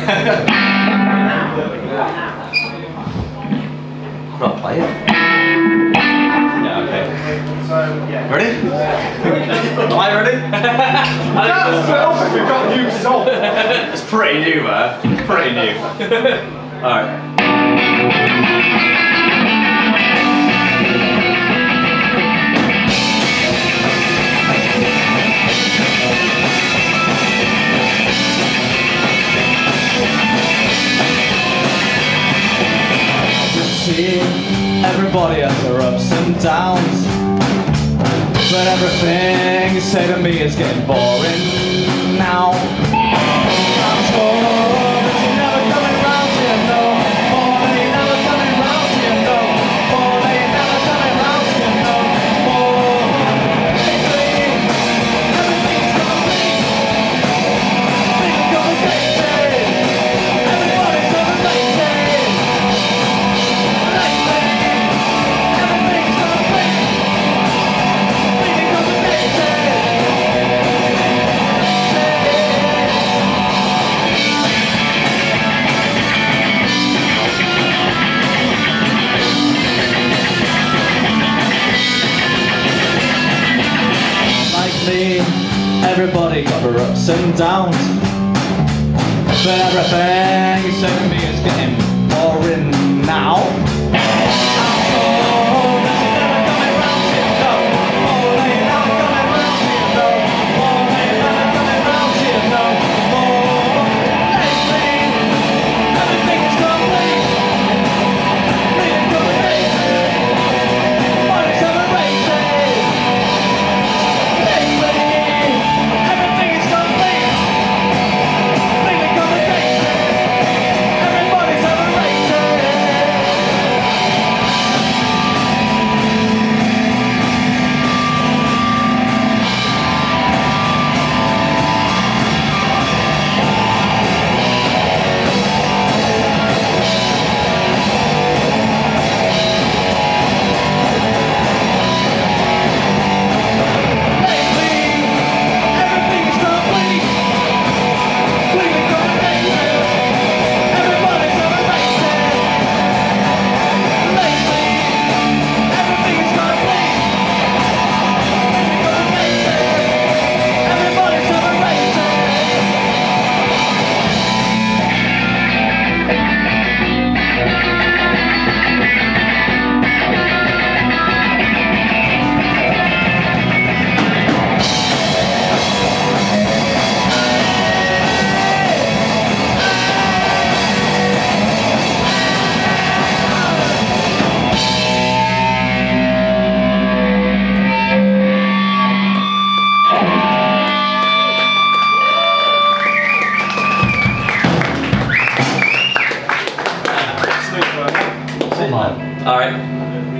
Not play it. Yeah, okay. Ready? Am I ready? We've got new song. It's pretty new, man. Pretty new. Alright. See, everybody has their ups and downs, but everything you say to me is getting boring now. I'm told that you're never coming round to you, no. Oh, that you're never coming round to you, no. Oh, that you're never coming round to you, no. Oh, lately, everything's complete. Things complicated. Everybody's overrated. Everybody got their ups and downs, but everything you say to me is getting boring now. Alright.